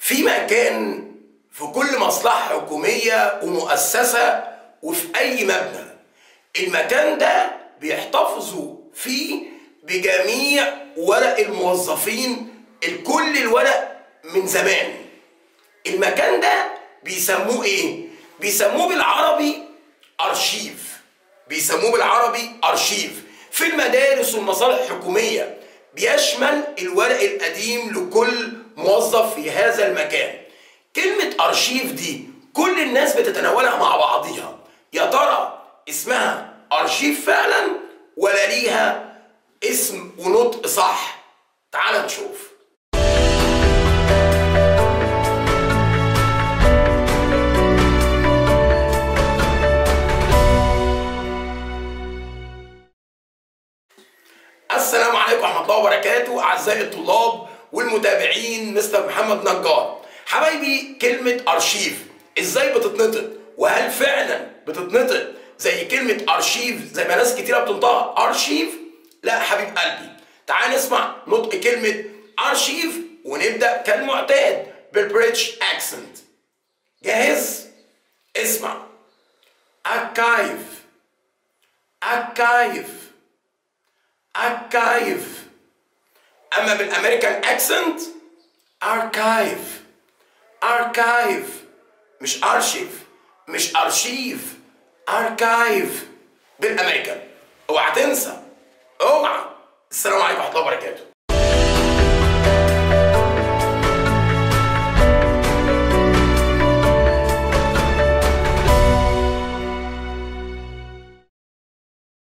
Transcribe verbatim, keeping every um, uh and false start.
في مكان في كل مصلحة حكومية ومؤسسة وفي أي مبنى، المكان ده بيحتفظوا فيه بجميع ورق الموظفين، الكل الورق من زمان. المكان ده بيسموه ايه؟ بيسموه بالعربي أرشيف. بيسموه بالعربي أرشيف. في المدارس والمصالح الحكومية بيشمل الورق القديم لكل موظف في هذا المكان. كلمة أرشيف دي كل الناس بتتناولها مع بعضيها، يا ترى اسمها أرشيف فعلا ولا ليها اسم ونطق صح؟ تعال نشوف. السلام عليكم ورحمة الله وبركاته أعزائي الطلاب والمتابعين مستر محمد نجار. حبايبي، كلمة أرشيف إزاي بتتنطق؟ وهل فعلا بتتنطق زي كلمة أرشيف زي ما ناس كتيرة بتنطقها أرشيف؟ لا حبيب قلبي، تعال نسمع نطق كلمة أرشيف ونبدأ كالمعتاد بالبريتش أكسنت. جاهز؟ اسمع. أركايف، أركايف، أركايف. أما بالأمريكان أكسنت أركايف، أركايف، مش أرشيف، مش أرشيف، أركايف بالأمريكان. اوعى تنسى، اوعى. السلام عليكم ورحمة الله وبركاته.